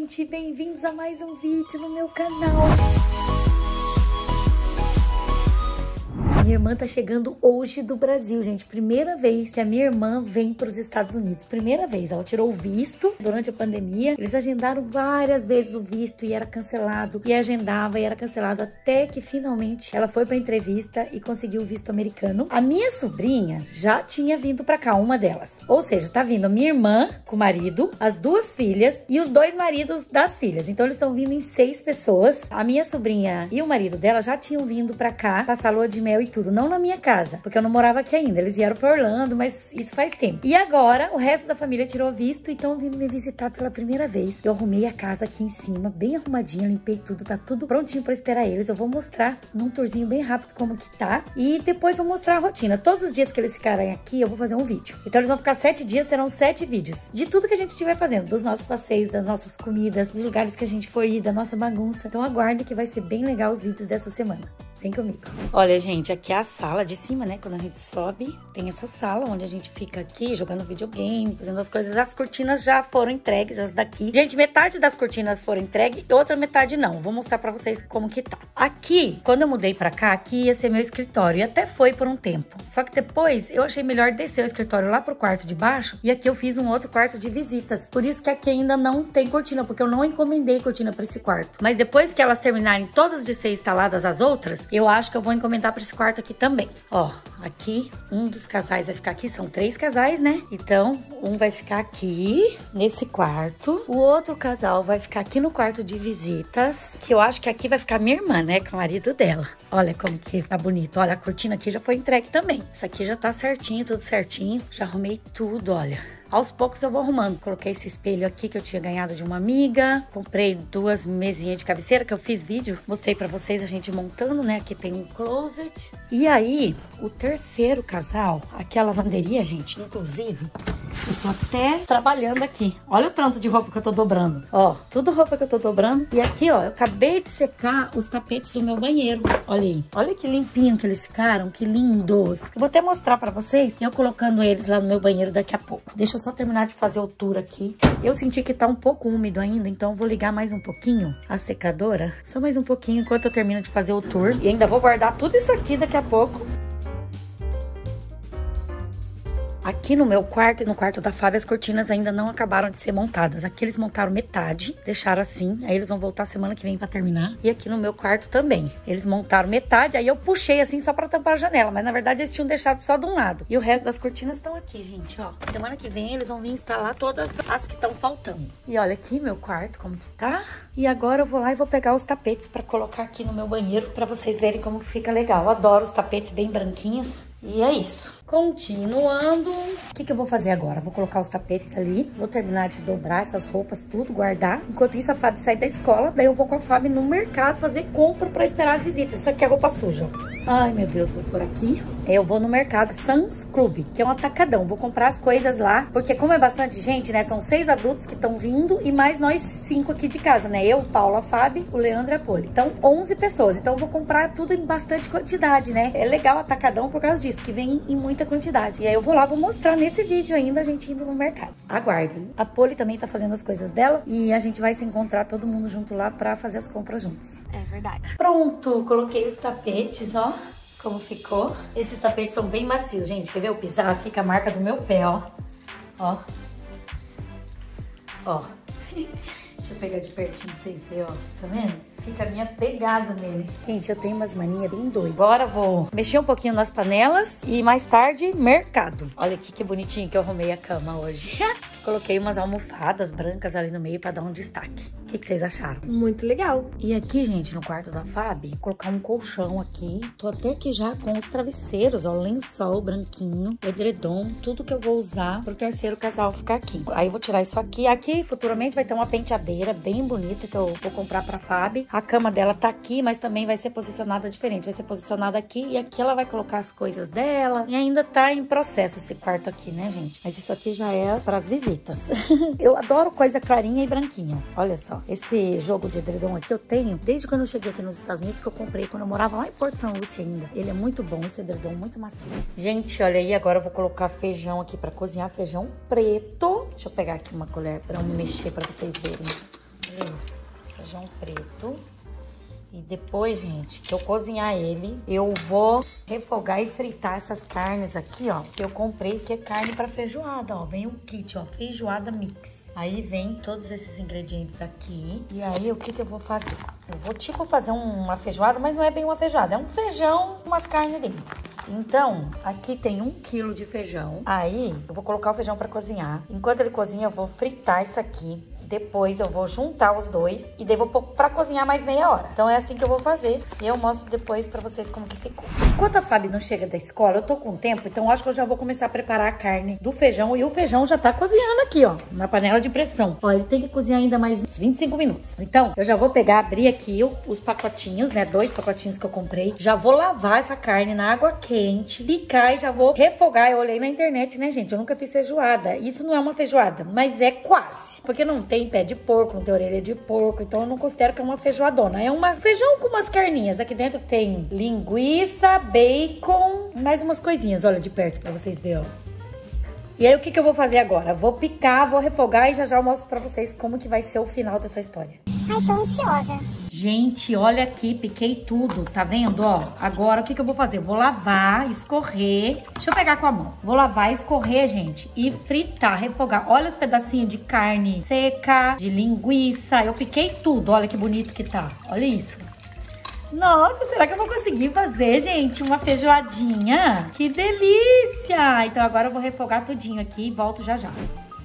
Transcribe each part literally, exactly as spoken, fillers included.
gente, bem-vindos a mais um vídeo no meu canal. Minha irmã tá chegando hoje do Brasil, gente. Primeira vez que a minha irmã vem para os Estados Unidos. Primeira vez. Ela tirou o visto durante a pandemia. Eles agendaram várias vezes o visto e era cancelado. E agendava e era cancelado até que finalmente ela foi pra entrevista e conseguiu o visto americano. A minha sobrinha já tinha vindo pra cá, uma delas. Ou seja, tá vindo a minha irmã com o marido, as duas filhas e os dois maridos das filhas. Então eles estão vindo em seis pessoas. A minha sobrinha e o marido dela já tinham vindo pra cá passar lua de mel e tudo, não na minha casa, porque eu não morava aqui ainda. Eles vieram pra Orlando, mas isso faz tempo. E agora, o resto da família tirou visto e estão vindo me visitar pela primeira vez. Eu arrumei a casa aqui em cima, bem arrumadinha, limpei tudo, tá tudo prontinho pra esperar eles. Eu vou mostrar num tourzinho bem rápido como que tá e depois vou mostrar a rotina. Todos os dias que eles ficarem aqui, eu vou fazer um vídeo. Então eles vão ficar sete dias, serão sete vídeos de tudo que a gente estiver fazendo, dos nossos passeios, das nossas comidas, dos lugares que a gente for ir, da nossa bagunça. Então aguarde que vai ser bem legal os vídeos dessa semana. Vem comigo. Olha, gente, aqui é a sala de cima, né? Quando a gente sobe, tem essa sala onde a gente fica aqui jogando videogame, fazendo as coisas. As cortinas já foram entregues, as daqui. Gente, metade das cortinas foram entregues e outra metade não. Vou mostrar pra vocês como que tá. Aqui, quando eu mudei pra cá, aqui ia ser meu escritório. E até foi por um tempo. Só que depois eu achei melhor descer o escritório lá pro quarto de baixo. E aqui eu fiz um outro quarto de visitas. Por isso que aqui ainda não tem cortina, porque eu não encomendei cortina pra esse quarto. Mas depois que elas terminarem todas de ser instaladas as outras, eu acho que eu vou encomendar para esse quarto aqui também. Ó, aqui, um dos casais vai ficar aqui. São três casais, né? Então, um vai ficar aqui, nesse quarto. O outro casal vai ficar aqui no quarto de visitas. Que eu acho que aqui vai ficar minha irmã, né? Com o marido dela. Olha como que tá bonito. Olha, a cortina aqui já foi entregue também. Isso aqui já tá certinho, tudo certinho. Já arrumei tudo, olha. Aos poucos eu vou arrumando. Coloquei esse espelho aqui que eu tinha ganhado de uma amiga. Comprei duas mesinhas de cabeceira que eu fiz vídeo. Mostrei pra vocês a gente montando, né? Aqui tem um closet. E aí, o terceiro casal, aqui a lavanderia, gente, inclusive, eu tô até trabalhando aqui. Olha o tanto de roupa que eu tô dobrando. Ó, tudo roupa que eu tô dobrando. E aqui, ó, eu acabei de secar os tapetes do meu banheiro. Olha aí. Olha que limpinho que eles ficaram, que lindos. Eu vou até mostrar pra vocês eu colocando eles lá no meu banheiro daqui a pouco. Deixa eu só terminar de fazer o tour aqui. Eu senti que tá um pouco úmido ainda, então eu vou ligar mais um pouquinho a secadora. Só mais um pouquinho enquanto eu termino de fazer o tour. E ainda vou guardar tudo isso aqui daqui a pouco. Aqui no meu quarto e no quarto da Fábio, as cortinas ainda não acabaram de ser montadas. Aqui eles montaram metade, deixaram assim. Aí eles vão voltar semana que vem pra terminar. E aqui no meu quarto também. Eles montaram metade, aí eu puxei assim só pra tampar a janela. Mas na verdade eles tinham deixado só de um lado. E o resto das cortinas estão aqui, gente, ó. Semana que vem eles vão vir instalar todas as que estão faltando. E olha aqui meu quarto, como que tá. E agora eu vou lá e vou pegar os tapetes pra colocar aqui no meu banheiro, pra vocês verem como fica legal. Eu adoro os tapetes bem branquinhos. E é isso. Continuando, o que que eu vou fazer agora? Vou colocar os tapetes ali, vou terminar de dobrar essas roupas, tudo, guardar. Enquanto isso, a Fábio sai da escola, daí eu vou com a Fábio no mercado fazer compra pra esperar as visitas. Isso aqui é roupa suja. Ai, meu Deus, vou por aqui. Eu vou no mercado Sam's Club, que é um atacadão. Vou comprar as coisas lá, porque como é bastante gente, né? São seis adultos que estão vindo e mais nós cinco aqui de casa, né? Eu, Paula, a Fábio, o Leandro e a Poli. Então, onze pessoas. Então, eu vou comprar tudo em bastante quantidade, né? É legal atacadão por causa disso, que vem em muita quantidade. E aí eu vou lá, vou mostrar nesse vídeo ainda a gente indo no mercado. Aguardem. A Poli também tá fazendo as coisas dela e a gente vai se encontrar todo mundo junto lá pra fazer as compras juntos. É verdade. Pronto, coloquei os tapetes, ó. Como ficou. Esses tapetes são bem macios, gente. Quer ver eu pisar? Fica a marca do meu pé, ó. Ó. Ó. Deixa eu pegar de pertinho pra vocês verem, ó. Tá vendo? Fica a minha pegada nele. Gente, eu tenho umas manias bem doidas. Agora vou mexer um pouquinho nas panelas e mais tarde, mercado. Olha aqui que bonitinho que eu arrumei a cama hoje. Coloquei umas almofadas brancas ali no meio pra dar um destaque. O que, que vocês acharam? Muito legal. E aqui, gente, no quarto da Fábio, vou colocar um colchão aqui. Tô até aqui já com os travesseiros, ó, lençol branquinho, edredom, tudo que eu vou usar pro terceiro casal ficar aqui. Aí eu vou tirar isso aqui. Aqui, futuramente, vai ter uma penteadeira bem bonita que eu vou comprar pra Fábio. A cama dela tá aqui, mas também vai ser posicionada diferente. Vai ser posicionada aqui e aqui ela vai colocar as coisas dela. E ainda tá em processo esse quarto aqui, né, gente? Mas isso aqui já é pras visitas. Eu adoro coisa clarinha e branquinha. Olha só, esse jogo de edredom aqui eu tenho desde quando eu cheguei aqui nos Estados Unidos, que eu comprei quando eu morava lá em Porto São Lúcia ainda. Ele é muito bom, esse edredom muito macio. Gente, olha aí, agora eu vou colocar feijão aqui pra cozinhar, feijão preto. Deixa eu pegar aqui uma colher pra eu mexer pra vocês verem. Isso. Feijão preto. E depois, gente, que eu cozinhar ele, eu vou refogar e fritar essas carnes aqui, ó. Que eu comprei, que é carne pra feijoada, ó. Vem o kit, ó, feijoada mix. Aí vem todos esses ingredientes aqui. E aí, o que que eu vou fazer? Eu vou, tipo, fazer uma feijoada, mas não é bem uma feijoada. É um feijão com umas carnes dentro. Então, aqui tem um quilo de feijão. Aí, eu vou colocar o feijão pra cozinhar. Enquanto ele cozinha, eu vou fritar isso aqui. Depois eu vou juntar os dois e daí vou pôr pra cozinhar mais meia hora. Então é assim que eu vou fazer e eu mostro depois pra vocês como que ficou. Enquanto a Fabi não chega da escola, eu tô com tempo, então eu acho que eu já vou começar a preparar a carne do feijão. E o feijão já tá cozinhando aqui, ó, na panela de pressão. Ó, ele tem que cozinhar ainda mais uns vinte e cinco minutos. Então, eu já vou pegar, abrir aqui os pacotinhos, né, dois pacotinhos que eu comprei. Já vou lavar essa carne na água quente, picar e já vou refogar. Eu olhei na internet, né, gente, eu nunca fiz feijoada. Isso não é uma feijoada, mas é quase. Porque não tem pé de porco, não tem orelha de porco, então eu não considero que é uma feijoadona. É um feijão com umas carninhas. Aqui dentro tem linguiça, bacon, mais umas coisinhas, olha de perto pra vocês verem, ó. E aí o que que eu vou fazer agora? Vou picar, vou refogar e já já eu mostro pra vocês como que vai ser o final dessa história. Ai, tô ansiosa. Gente, olha aqui, piquei tudo, tá vendo, ó? Agora, o que que eu vou fazer? Vou lavar, escorrer. Deixa eu pegar com a mão. Vou lavar, escorrer, gente, e fritar, refogar. Olha os pedacinhos de carne seca, de linguiça. Eu piquei tudo, olha que bonito que tá. Olha isso. Nossa, será que eu vou conseguir fazer, gente, uma feijoadinha? Que delícia! Então agora eu vou refogar tudinho aqui e volto já já.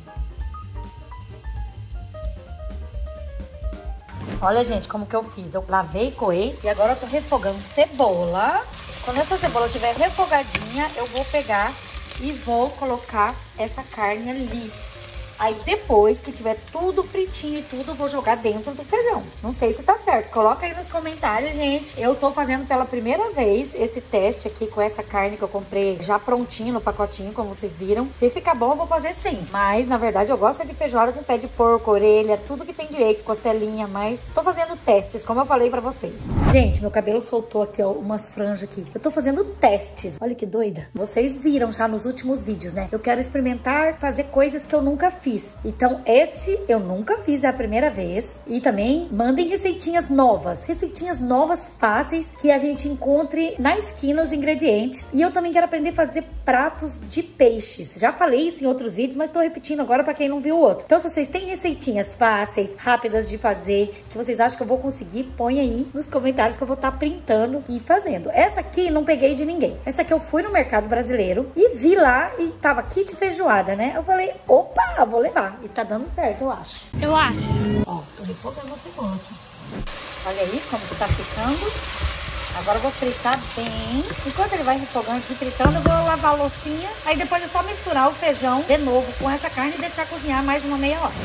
Olha, gente, como que eu fiz. Eu lavei, coei e agora eu tô refogando cebola. Quando essa cebola estiver refogadinha, eu vou pegar e vou colocar essa carne ali. Aí depois que tiver tudo fritinho e tudo, eu vou jogar dentro do feijão. Não sei se tá certo. Coloca aí nos comentários, gente. Eu tô fazendo pela primeira vez esse teste aqui com essa carne que eu comprei já prontinho no pacotinho, como vocês viram. Se ficar bom, eu vou fazer sim. Mas, na verdade, eu gosto de feijoada com pé de porco, orelha, tudo que tem direito, costelinha. Mas tô fazendo testes, como eu falei pra vocês. Gente, meu cabelo soltou aqui, ó, umas franjas aqui. Eu tô fazendo testes. Olha que doida. Vocês viram já nos últimos vídeos, né? Eu quero experimentar fazer coisas que eu nunca fiz. Então esse eu nunca fiz, é a primeira vez. E também mandem receitinhas novas, receitinhas novas, fáceis, que a gente encontre na esquina os ingredientes. E eu também quero aprender a fazer pratos de peixes. Já falei isso em outros vídeos, mas tô repetindo agora pra quem não viu o outro. Então se vocês têm receitinhas fáceis, rápidas de fazer, que vocês acham que eu vou conseguir, põe aí nos comentários que eu vou estar printando e fazendo. Essa aqui não peguei de ninguém. Essa aqui eu fui no Mercado Brasileiro e vi lá e tava kit feijoada, né? Eu falei, opa, vou levar. E tá dando certo, eu acho. Eu acho. Ó, tô refogando a cebola aqui. Olha aí como que tá ficando. Agora eu vou fritar bem. Enquanto ele vai refogando aqui, fritando, eu vou lavar a loucinha. Aí depois é só misturar o feijão de novo com essa carne e deixar cozinhar mais uma meia hora.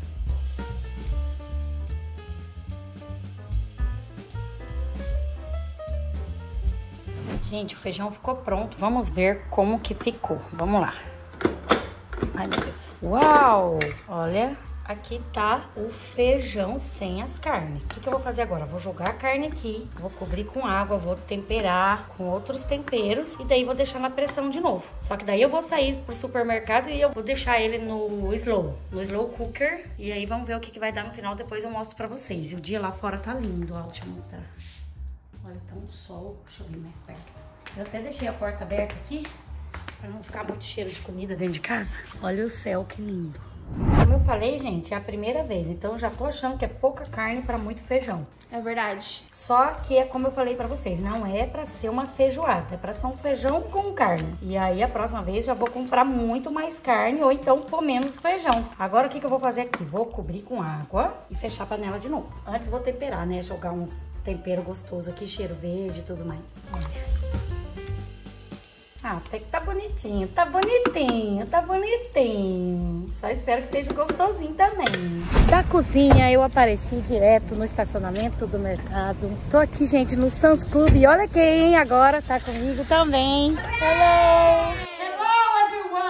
Gente, o feijão ficou pronto. Vamos ver como que ficou. Vamos lá. Ai, meu Deus. Uau! Olha, aqui tá o feijão sem as carnes. O que que eu vou fazer agora? Vou jogar a carne aqui, vou cobrir com água, vou temperar com outros temperos e daí vou deixar na pressão de novo. Só que daí eu vou sair pro supermercado e eu vou deixar ele no slow, no slow cooker. E aí vamos ver o que que vai dar no final, depois eu mostro pra vocês. E o dia lá fora tá lindo, ó, deixa eu mostrar. Olha, tá um sol. Deixa eu vir mais perto. Eu até deixei a porta aberta aqui, pra não ficar muito cheiro de comida dentro de casa. Olha o céu, que lindo. Como eu falei, gente, é a primeira vez. Então, eu já tô achando que é pouca carne pra muito feijão. É verdade. Só que é como eu falei pra vocês, não é pra ser uma feijoada. É pra ser um feijão com carne. E aí, a próxima vez, já vou comprar muito mais carne ou então pôr menos feijão. Agora, o que que eu vou fazer aqui? Vou cobrir com água e fechar a panela de novo. Antes, vou temperar, né? Jogar uns temperos gostosos aqui, cheiro verde e tudo mais. Olha. Ah, até que tá bonitinho, tá bonitinho, tá bonitinho. Só espero que esteja gostosinho também. Da cozinha eu apareci direto no estacionamento do mercado. Tô aqui, gente, no Sam's Club. E olha quem agora tá comigo também. Hello! Hello, everyone!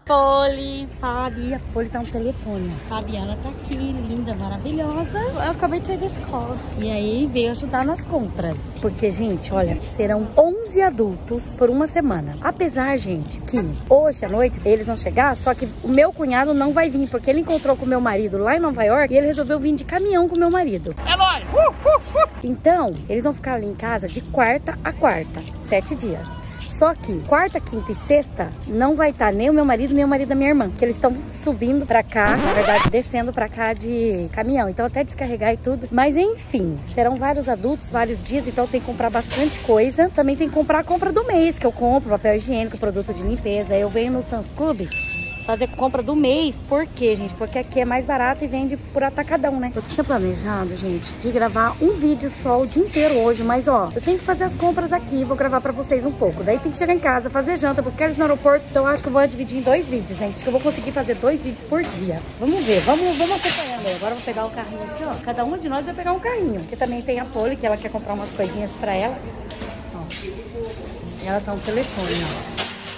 Poli, Fabi. A Poli tá no telefone. Fabiana tá aqui, linda, maravilhosa. Eu acabei de sair da escola. E aí veio ajudar nas compras. Porque, gente, olha, serão onze adultos por uma semana. Apesar, gente, que hoje à noite eles vão chegar, só que o meu cunhado não vai vir, porque ele encontrou com o meu marido lá em Nova York e ele resolveu vir de caminhão com o meu marido. É nóis! Uh, uh, uh. Então, eles vão ficar ali em casa de quarta a quarta, sete dias. Só que quarta, quinta e sexta não vai estar nem o meu marido, nem o marido da minha irmã. Que eles estão subindo pra cá, na verdade, descendo pra cá de caminhão. Então até descarregar e tudo. Mas enfim, serão vários adultos, vários dias. Então tem que comprar bastante coisa. Também tem que comprar a compra do mês, que eu compro papel higiênico, produto de limpeza. Eu venho no Sam's Club fazer compra do mês. Por quê, gente? Porque aqui é mais barato e vende por atacadão, né? Eu tinha planejado, gente, de gravar um vídeo só o dia inteiro hoje, mas ó, eu tenho que fazer as compras aqui, vou gravar pra vocês um pouco. Daí tem que chegar em casa, fazer janta, buscar eles no aeroporto. Então eu acho que eu vou dividir em dois vídeos, gente. Acho que eu vou conseguir fazer dois vídeos por dia. Vamos ver, vamos, vamos acompanhando aí. Agora eu vou pegar o carrinho aqui, ó. Cada uma de nós vai pegar um carrinho. Aqui também tem a Poli, que ela quer comprar umas coisinhas pra ela. Ó. E ela tá no telefone, ó.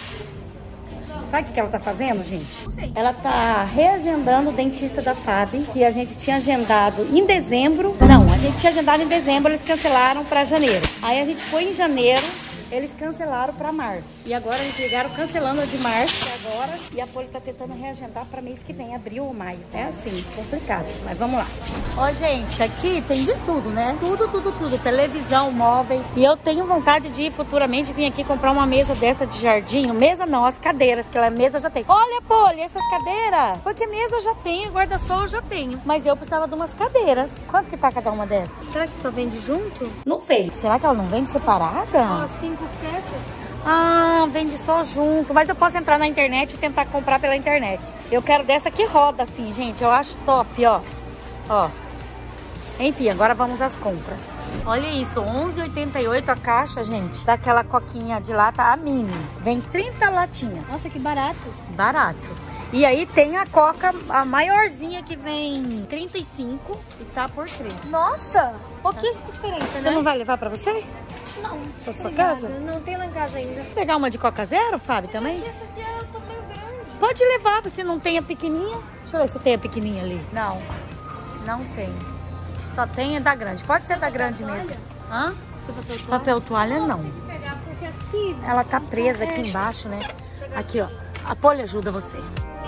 Sabe o que ela tá fazendo, gente? Não sei. Ela tá reagendando o dentista da Fabi, que a gente tinha agendado em dezembro. Não, a gente tinha agendado em dezembro, eles cancelaram pra janeiro. Aí a gente foi em janeiro, eles cancelaram pra março. E agora eles ligaram cancelando a de março, que é agora. E a Poli tá tentando reagendar pra mês que vem, abril ou maio. É assim, complicado. Mas vamos lá. Ó, gente, aqui tem de tudo, né? Tudo, tudo, tudo. Televisão, móvel. E eu tenho vontade de ir futuramente vir aqui comprar uma mesa dessa de jardim. Mesa não, as cadeiras, que ela mesa já tem. Olha, Poli, essas cadeiras. Porque mesa eu já tenho, guarda-sol eu já tenho. Mas eu precisava de umas cadeiras. Quanto que tá cada uma dessas? Será que só vende junto? Não sei. Será que ela não vende separada? Ó, cinco peças. Ah, vende só junto. Mas eu posso entrar na internet e tentar comprar pela internet. Eu quero dessa que roda assim, gente. Eu acho top, ó. Ó. Enfim, agora vamos às compras. Olha isso, onze reais e oitenta e oito centavos a caixa, gente. Daquela coquinha de lata, a mini. Vem trinta latinhas. Nossa, que barato. Barato. E aí tem a coca, a maiorzinha, que vem trinta e cinco e tá por três. Nossa, pouquíssima diferença, Você né? não vai levar pra você? Não. Pra sua Obrigada. casa? Não tem lá em casa ainda. Vou pegar uma de coca zero, Fábio, também? Essa aqui é o tamanho grande. Pode levar, você não tem a pequenininha? Deixa eu ver se tem a pequenininha ali. Não, não tem. Só tem a da grande. Pode ser da grande mesmo. Hã? Você papel toalha? Papel toalha, não. Tem que pegar, porque aqui... Ela tá presa aqui embaixo, né? Aqui, ó. A Poli ajuda você.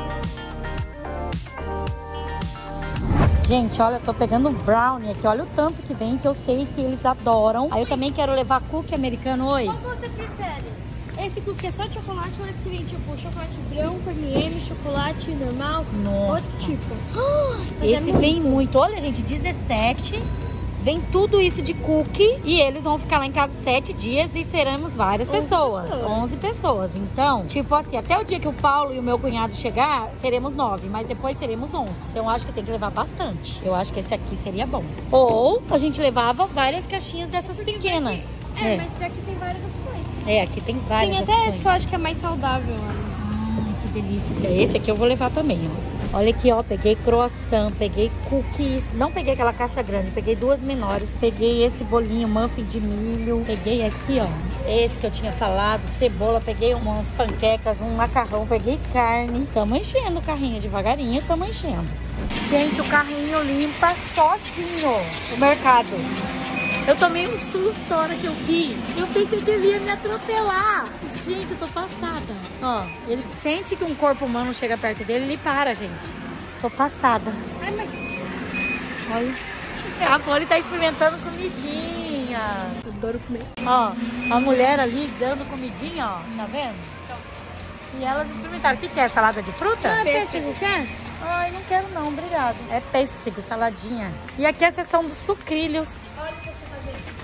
Gente, olha, eu tô pegando um brownie aqui. Olha o tanto que vem, que eu sei que eles adoram. Aí eu também quero levar cookie americano. Oi. Qual que você prefere? Esse cookie é só de chocolate ou esse que vem tipo chocolate branco, M e M, chocolate normal? Nossa. Outro tipo. Esse é muito. Vem muito. Olha, gente, dezessete. Vem tudo isso de cookie. E eles vão ficar lá em casa sete dias e seremos várias pessoas. pessoas. onze pessoas. Então, tipo assim, até o dia que o Paulo e o meu cunhado chegar, seremos nove. Mas depois seremos onze. Então, eu acho que tem que levar bastante. Eu acho que esse aqui seria bom. Ou a gente levava várias caixinhas dessas pequenas. É, É, mas aqui tem várias opções. é aqui tem várias Tem até opções. esse que eu acho que é mais saudável, mano. Ai, que delícia. Esse aqui eu vou levar também, ó. Olha aqui, ó, peguei croissant, peguei cookies. Não peguei aquela caixa grande, peguei duas menores. Peguei esse bolinho muffin de milho. Peguei aqui, ó, esse que eu tinha falado, cebola. Peguei umas panquecas, um macarrão. Peguei carne. Tamo enchendo o carrinho devagarinho, tamo enchendo. Gente, o carrinho limpa sozinho o mercado. Eu tomei um susto na hora que eu vi. Eu pensei que ele ia me atropelar. Gente, eu tô passada. Ó, ele sente que um corpo humano chega perto dele, ele para, gente. Tô passada. Ai, mas... Olha. A Poli tá experimentando comidinha. Eu adoro comer. Ó, a mulher ali dando comidinha, ó. Tá vendo? E elas experimentaram. O que que é? Salada de fruta? Ah, pêssego, quer? Ai, não quero não, obrigado. É pêssego, saladinha. E aqui é a seção dos sucrilhos. Olha o que você fazer.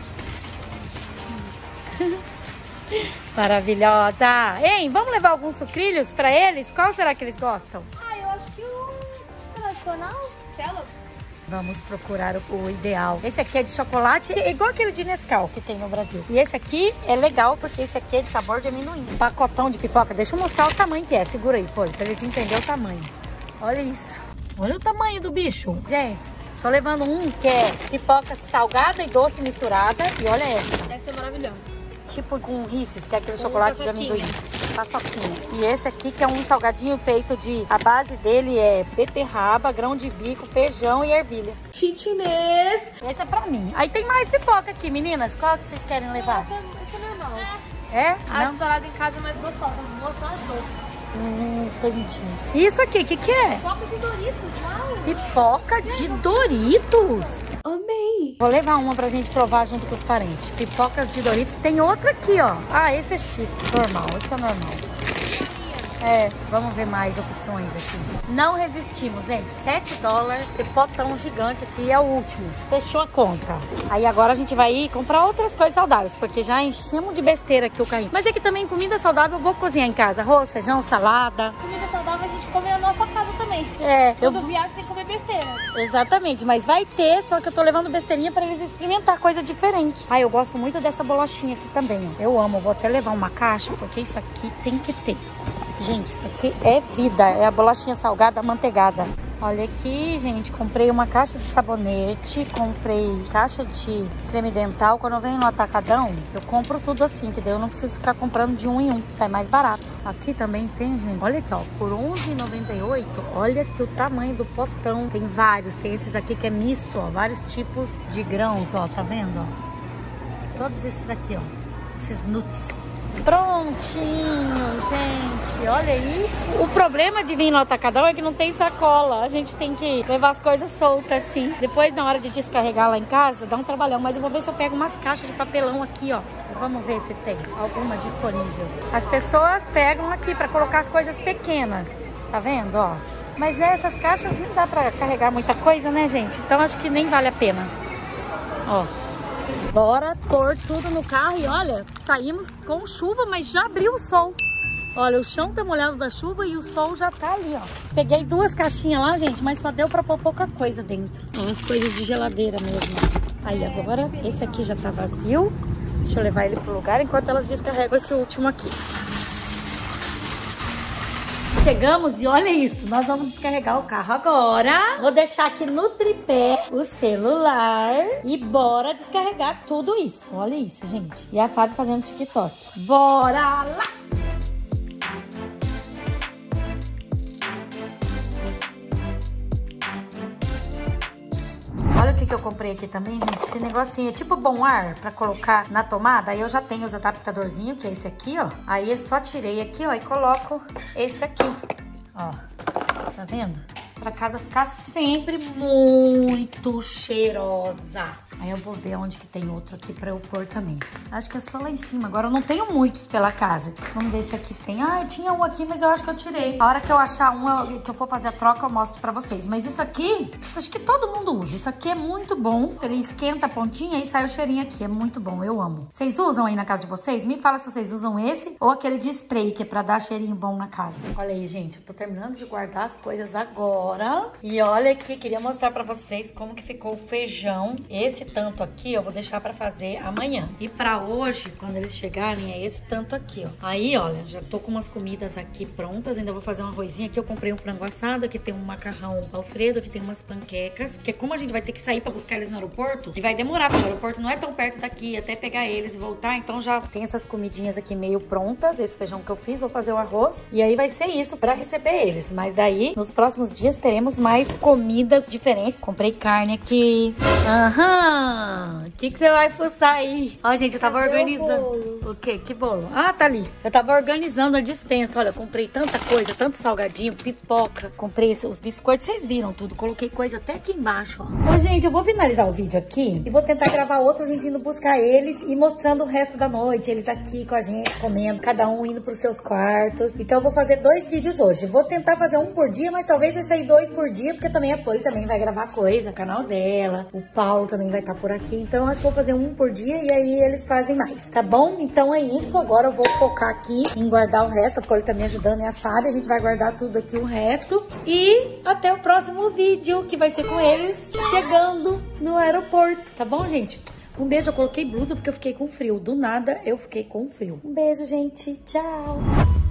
Maravilhosa. Ei, vamos levar alguns sucrilhos pra eles? Qual será que eles gostam? Ah, eu acho que o tradicional, Kellogg's. Vamos procurar o, o ideal. Esse aqui é de chocolate, é igual aquele de Nescau que tem no Brasil. E esse aqui é legal porque esse aqui é de sabor de amendoim. Um pacotão de pipoca. Deixa eu mostrar o tamanho que é. Segura aí, Poli, pra eles entenderem o tamanho. Olha isso. Olha o tamanho do bicho. Gente, tô levando um que é pipoca salgada e doce misturada. E olha essa. Essa é maravilhosa. tipo com Reese's, que é aquele chocolate de amendoim. Paçoquinha. E esse aqui que é um salgadinho feito de... A base dele é beterraba, grão de bico, feijão e ervilha. Fitness. Esse é pra mim. Aí tem mais pipoca aqui, meninas. Qual que vocês querem levar? Essa, essa é normal. É? As douradas em casa é mais gostosas. As boas são as doces. Hum, entendi. E isso aqui, o que que é? Pipoca de Doritos, uau. Pipoca de Doritos. Amei. Vou levar uma pra gente provar junto com os parentes. Pipocas de Doritos. Tem outra aqui, ó. Ah, esse é chique. Normal, esse é normal. É, vamos ver mais opções aqui. Não resistimos, gente. sete dólares. Esse potão gigante aqui é o último. Fechou a conta. Aí agora a gente vai ir comprar outras coisas saudáveis, porque já enchemos de besteira aqui o carrinho. Mas é que também comida saudável eu vou cozinhar em casa. Arroz, feijão, salada. Comida saudável a gente come na nossa casa também. É. Quando eu... viaja tem que comer besteira. Exatamente, mas vai ter, só que eu tô levando besteirinha pra eles experimentar coisa diferente. Ah, eu gosto muito dessa bolachinha aqui também, ó. Eu amo, vou até levar uma caixa, porque isso aqui tem que ter. Gente, isso aqui é vida, é a bolachinha salgada amanteigada. Olha aqui, gente, comprei uma caixa de sabonete, comprei caixa de creme dental. Quando eu venho no atacadão, eu compro tudo assim, que daí eu não preciso ficar comprando de um em um, sai mais barato. Aqui também tem, gente, olha aqui, ó, por onze reais e noventa e oito centavos, olha aqui o tamanho do potão. Tem vários, tem esses aqui que é misto, ó, vários tipos de grãos, ó, tá vendo, ó? Todos esses aqui, ó, esses nuts. Prontinho, gente, olha aí. O problema de vir no atacadão é que não tem sacola. A gente tem que levar as coisas soltas assim. Depois, na hora de descarregar lá em casa, dá um trabalhão. Mas eu vou ver se eu pego umas caixas de papelão aqui, ó. Vamos ver se tem alguma disponível. As pessoas pegam aqui pra colocar as coisas pequenas. Tá vendo, ó? Mas essas caixas não dá pra carregar muita coisa, né, gente? Então acho que nem vale a pena. Ó. Bora pôr tudo no carro e olha, saímos com chuva, mas já abriu o sol. Olha, o chão tá molhado da chuva e o sol já tá ali, ó. Peguei duas caixinhas lá, gente, mas só deu pra pôr pouca coisa dentro. Ó, as coisas de geladeira mesmo. Aí agora, esse aqui já tá vazio. Deixa eu levar ele pro lugar enquanto elas descarregam esse último aqui. Chegamos e olha isso, nós vamos descarregar o carro agora. Vou deixar aqui no tripé o celular e bora descarregar tudo isso. Olha isso, gente. E a Fábio fazendo TikTok. Bora lá! Olha o que, que eu comprei aqui também, gente. Esse negocinho é tipo bom ar pra colocar na tomada. Aí eu já tenho os adaptadorzinhos, que é esse aqui, ó. Aí eu só tirei aqui, ó, e coloco esse aqui. Ó, tá vendo? Pra casa ficar sempre muito cheirosa. Aí eu vou ver onde que tem outro aqui pra eu pôr também. Acho que é só lá em cima. Agora eu não tenho muitos pela casa. Vamos ver se aqui tem. Ah, tinha um aqui, mas eu acho que eu tirei. A hora que eu achar um, eu, que eu for fazer a troca, eu mostro pra vocês. Mas isso aqui, acho que todo mundo usa. Isso aqui é muito bom. Ele esquenta a pontinha e sai o cheirinho aqui. É muito bom, eu amo. Vocês usam aí na casa de vocês? Me fala se vocês usam esse ou aquele de spray, que é pra dar cheirinho bom na casa. Olha aí, gente. Eu tô terminando de guardar as coisas agora. E olha aqui, queria mostrar pra vocês como que ficou o feijão. Esse tanto aqui eu vou deixar pra fazer amanhã. E pra hoje, quando eles chegarem, é esse tanto aqui, ó. Aí, olha, já tô com umas comidas aqui prontas. Ainda vou fazer um arrozinho aqui. Eu comprei um frango assado, aqui tem um macarrão alfredo, aqui tem umas panquecas. Porque como a gente vai ter que sair pra buscar eles no aeroporto, e vai demorar, porque o aeroporto não é tão perto daqui, até pegar eles e voltar. Então já tem essas comidinhas aqui meio prontas. Esse feijão que eu fiz, vou fazer o arroz. E aí vai ser isso pra receber eles. Mas daí, nos próximos dias, teremos mais comidas diferentes. Comprei carne aqui. Aham. O que que você vai fuçar aí? Ó, gente, eu tava Cadê organizando. O, o quê? Que bolo? Ah, tá ali. Eu tava organizando a dispensa. Olha, eu comprei tanta coisa, tanto salgadinho, pipoca. Comprei esse, os biscoitos, vocês viram tudo. Coloquei coisa até aqui embaixo, ó. Ô, gente, eu vou finalizar o vídeo aqui e vou tentar gravar outro, a gente indo buscar eles e mostrando o resto da noite. Eles aqui com a gente, comendo, cada um indo pros seus quartos. Então eu vou fazer dois vídeos hoje. Vou tentar fazer um por dia, mas talvez vai sair dois por dia, porque também a Polly também vai gravar coisa, o canal dela. O Paulo também vai estar por aqui. Então acho que vou fazer um por dia e aí eles fazem mais, tá bom? Então é isso. Agora eu vou focar aqui em guardar o resto. A Polly tá me ajudando e a Fábio. A gente vai guardar tudo aqui, o resto. E até o próximo vídeo, que vai ser com eles chegando no aeroporto, tá bom, gente? Um beijo. Eu coloquei blusa porque eu fiquei com frio. Do nada eu fiquei com frio. Um beijo, gente. Tchau.